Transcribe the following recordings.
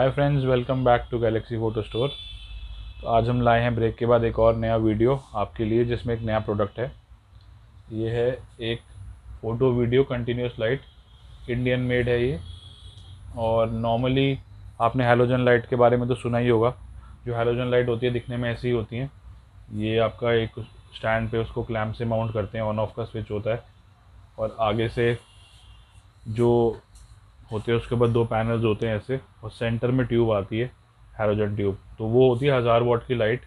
Hi friends, welcome back to Galaxy photo store. तो आज हम लाए हैं ब्रेक के बाद एक और नया वीडियो आपके लिए, जिसमें एक नया प्रोडक्ट है। ये है एक photo video continuous light, Indian made है ये। और नॉर्मली आपने हैलोजन लाइट के बारे में तो सुना ही होगा। जो हैलोजन लाइट होती है दिखने में ऐसी ही होती हैं। ये आपका एक स्टैंड पे उसको क्लैम्प से माउंट करते हैं, ऑन ऑफ का स्विच होता है और आगे से जो होते हैं उसके बाद दो पैनल्स होते हैं ऐसे, और सेंटर में ट्यूब आती है, हैलोजन ट्यूब। तो वो होती है 1000 वाट की लाइट।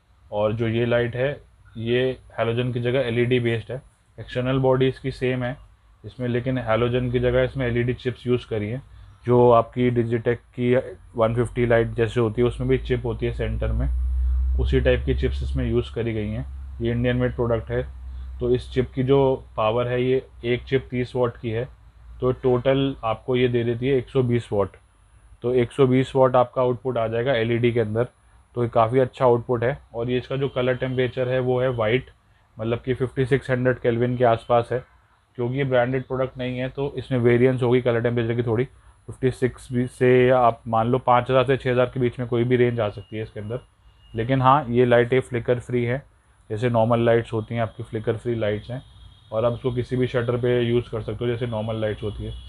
और जो ये लाइट है ये हैलोजन की जगह एलईडी बेस्ड है। एक्सटर्नल बॉडी इसकी सेम है इसमें, लेकिन हैलोजन की जगह इसमें एलईडी चिप्स यूज़ करी हैं। जो आपकी डिजिटेक की 150 लाइट जैसे होती है उसमें भी चिप होती है सेंटर में, उसी टाइप की चिप्स इसमें यूज़ करी गई हैं। ये इंडियन मेड प्रोडक्ट है। तो इस चिप की जो पावर है, ये एक चिप 30 वाट की है। तो टोटल आपको ये दे देती है 120 वाट। तो 120 वाट आपका आउटपुट आ जाएगा एलईडी के अंदर। तो ये काफ़ी अच्छा आउटपुट है। और ये इसका जो कलर टेम्परेचर है वो है वाइट, मतलब कि 5600 केल्विन के आसपास है। क्योंकि ये ब्रांडेड प्रोडक्ट नहीं है तो इसमें वेरिएंस होगी कलर टेम्परेचर की थोड़ी। 56 भी से आप मान लो 5000 से 6000 के बीच में कोई भी रेंज आ सकती है इसके अंदर। लेकिन हाँ, ये लाइटें फ्लिकर फ्री है, जैसे नॉर्मल लाइट्स होती हैं आपकी फ्लिकर फ्री लाइट्स हैं। और आप इसको किसी भी शटर पे यूज़ कर सकते हो, जैसे नॉर्मल लाइट्स होती है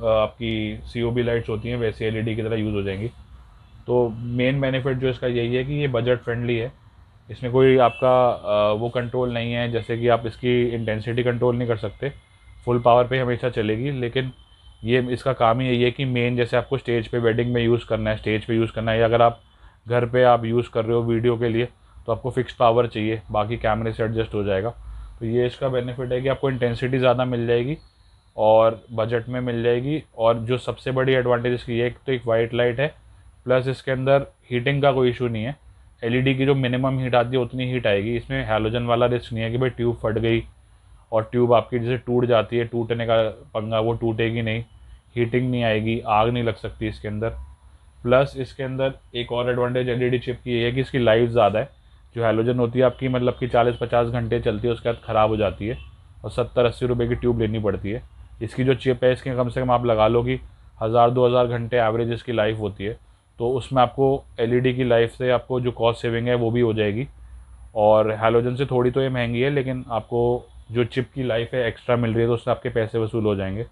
आपकी सीओबी लाइट्स होती हैं, वैसे एलईडी की तरह यूज़ हो जाएंगी। तो मेन बेनिफिट जो इसका यही है कि ये बजट फ्रेंडली है। इसमें कोई आपका वो कंट्रोल नहीं है, जैसे कि आप इसकी इंटेंसिटी कंट्रोल नहीं कर सकते। फुल पावर पे हमेशा चलेगी। लेकिन ये इसका काम ही यही है कि मेन जैसे आपको स्टेज पे वेडिंग में यूज़ करना है, स्टेज पे यूज़ करना है, या अगर आप घर पे आप यूज़ कर रहे हो वीडियो के लिए, तो आपको फिक्स पावर चाहिए, बाकी कैमरे से एडजस्ट हो जाएगा। तो ये इसका बेनिफिट है कि आपको इंटेंसिटी ज़्यादा मिल जाएगी और बजट में मिल जाएगी। और जो सबसे बड़ी एडवांटेज इसकी ये, एक तो एक वाइट लाइट है, प्लस इसके अंदर हीटिंग का कोई इशू नहीं है। एलईडी की जो मिनिमम हीट आती है उतनी हीट आएगी। इसमें हैलोजन वाला रिस्क नहीं है कि भाई ट्यूब फट गई और ट्यूब आपकी जैसे टूट जाती है, टूटने का पंगा, वो टूटेगी नहीं। हीटिंग नहीं आएगी, आग नहीं लग सकती इसके अंदर। प्लस इसके अंदर एक और एडवांटेज एलईडी चिप की ये है कि इसकी लाइफ ज़्यादा है। जो हैलोजन होती है आपकी, मतलब कि 40-50 घंटे चलती है, उसके बाद ख़राब हो जाती है और 70-80 रुपये की ट्यूब लेनी पड़ती है। इसकी जो चिप है इसके कम से कम आप लगा लो कि 1000-2000 घंटे एवरेज इसकी लाइफ होती है। तो उसमें आपको एलईडी की लाइफ से आपको जो कॉस्ट सेविंग है वो भी हो जाएगी। और हैलोजन से थोड़ी तो ये महंगी है, लेकिन आपको जो चिप की लाइफ है एक्स्ट्रा मिल रही है, तो उससे आपके पैसे वसूल हो जाएंगे।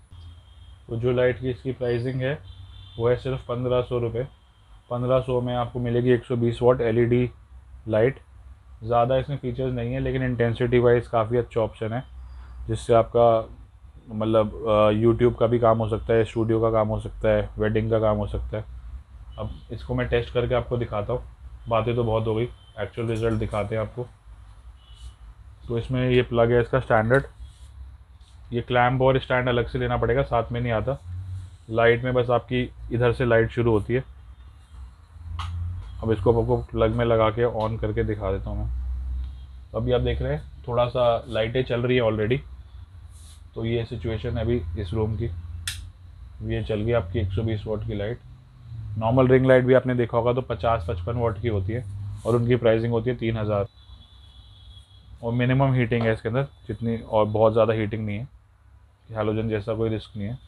तो जो लाइट की इसकी प्राइसिंग है वो है सिर्फ 1500 रुपये। 1500 में आपको मिलेगी 120 वाट एलईडी लाइट। ज़्यादा इसमें फीचर्स नहीं है, लेकिन इंटेंसिटी वाइज काफ़ी अच्छा ऑप्शन है, जिससे आपका मतलब यूट्यूब का भी काम हो सकता है, स्टूडियो का काम हो सकता है, वेडिंग का काम हो सकता है। अब इसको मैं टेस्ट करके आपको दिखाता हूँ। बातें तो बहुत हो गई, एक्चुअल रिज़ल्ट दिखाते हैं आपको। तो इसमें ये प्लग है इसका स्टैंडर्ड। ये क्लैम्प और स्टैंड अलग से लेना पड़ेगा, साथ में नहीं आता। लाइट में बस आपकी इधर से लाइट शुरू होती है। अब इसको आपको प्लग में लगा के ऑन करके दिखा देता हूँ मैं। अभी आप देख रहे हैं थोड़ा सा लाइटें चल रही है ऑलरेडी। तो ये सिचुएशन है अभी इस रूम की। ये चल गई आपकी 120 वाट की लाइट। नॉर्मल रिंग लाइट भी आपने देखा होगा तो 50-55 वाट की होती है, और उनकी प्राइसिंग होती है 3000। और मिनिमम हीटिंग है इसके अंदर जितनी, और बहुत ज़्यादा हीटिंग नहीं है, हैलोजन जैसा कोई रिस्क नहीं है।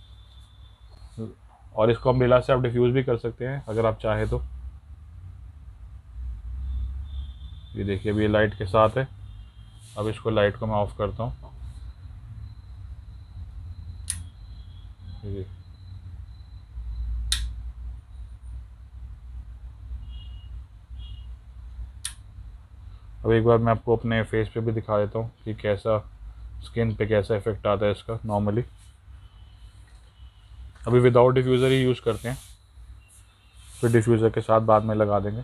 और इसको अम्ब्रेला से आप डिफ्यूज़ भी कर सकते हैं अगर आप चाहे तो। ये देखिए अभी ये लाइट के साथ है। अब इसको लाइट को मैं ऑफ़ करता हूँ। अब एक बार मैं आपको अपने फेस पे भी दिखा देता हूँ कि कैसा स्किन पे कैसा इफेक्ट आता है इसका नॉर्मली। अभी विदाउट डिफ्यूज़र ही यूज़ करते हैं, फिर डिफ्यूज़र के साथ बाद में लगा देंगे।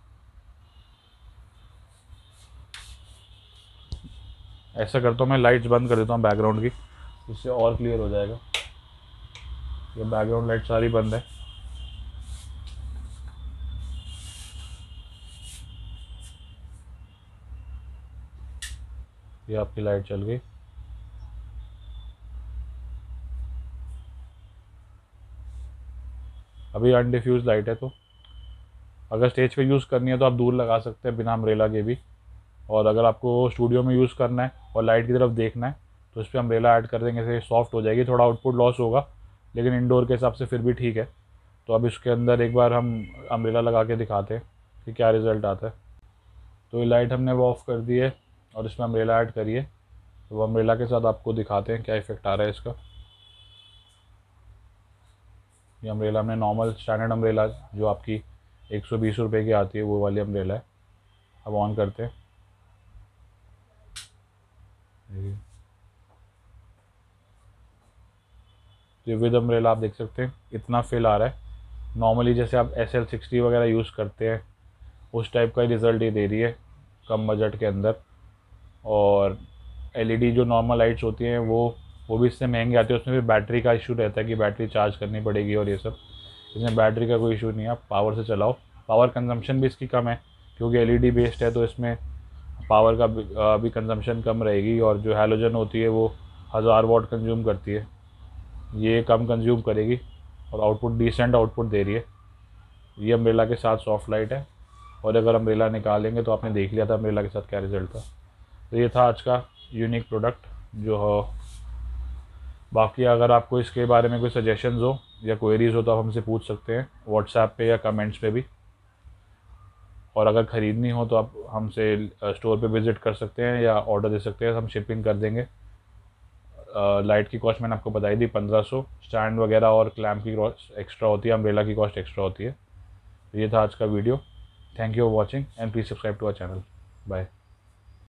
ऐसा करता हूँ मैं, लाइट्स बंद कर देता हूँ बैकग्राउंड की, इससे और क्लियर हो जाएगा। ये बैकग्राउंड लाइट सारी बंद है। ये आपकी लाइट चल गई। अभी अनडिफ्यूज लाइट है, तो अगर स्टेज पे यूज़ करनी है तो आप दूर लगा सकते हैं बिना अम्ब्रेला के भी। और अगर आपको स्टूडियो में यूज़ करना है और लाइट की तरफ देखना है तो इस पर अम्ब्रेला ऐड कर देंगे, से सॉफ्ट हो जाएगी। थोड़ा आउटपुट लॉस होगा, लेकिन इंडोर के हिसाब से फिर भी ठीक है। तो अब इसके अंदर एक बार हम अम्ब्रेला लगा के दिखाते हैं कि क्या रिज़ल्ट आता है। तो ये लाइट हमने वो ऑफ़ कर दी है और इसमें अम्ब्रेला ऐड करिए। तो वो अम्ब्रेला के साथ आपको दिखाते हैं क्या इफ़ेक्ट आ रहा है इसका। ये अम्ब्रेला हमने नॉर्मल स्टैंडर्ड अम्ब्रेला जो आपकी 120 रुपये की आती है वो वाली अम्ब्रेला है। अब ऑन करते हैं। तो ये विद अम्ब्रेला आप देख सकते हैं इतना फिल आ रहा है। नॉर्मली जैसे आप SL60 वगैरह यूज़ करते हैं उस टाइप का ही रिज़ल्ट ये दे रही है कम बजट के अंदर। और LED जो नॉर्मल लाइट्स होती हैं वो भी इससे महंगी आती है, उसमें भी बैटरी का इशू रहता है कि बैटरी चार्ज करनी पड़ेगी और ये सब। इसमें बैटरी का कोई इशू नहीं है, आप पावर से चलाओ। पावर कंजम्पशन भी इसकी कम है क्योंकि LED बेस्ड है, तो इसमें पावर का भी कंजम्पशन कम रहेगी। और जो हैलोजन होती है वो 1000 वाट कंज्यूम करती है, ये कम कंज्यूम करेगी और आउटपुट डिसेंट आउटपुट दे रही है। ये अम्ब्रेला के साथ सॉफ्ट लाइट है, और अगर अम्ब्रेला निकालेंगे तो आपने देख लिया था अम्ब्रेला के साथ क्या रिज़ल्ट था। तो ये था आज का यूनिक प्रोडक्ट जो हो। बाकी अगर आपको इसके बारे में कोई सजेशंस हो या क्वेरीज़ हो तो आप हमसे पूछ सकते हैं व्हाट्सएप पे या कमेंट्स पे भी। और अगर ख़रीदनी हो तो आप हमसे स्टोर पे विज़िट कर सकते हैं या ऑर्डर दे सकते हैं, हम शिपिंग कर देंगे। लाइट की कॉस्ट मैंने आपको बताई दी 1500। स्टैंड वगैरह और क्लैम्प की कॉस्ट एक्स्ट्रा होती है, अम्ब्रेला की कॉस्ट एक्स्ट्रा होती है। तो ये था आज का video. Thank you for watching and please subscribe to our channel. Bye.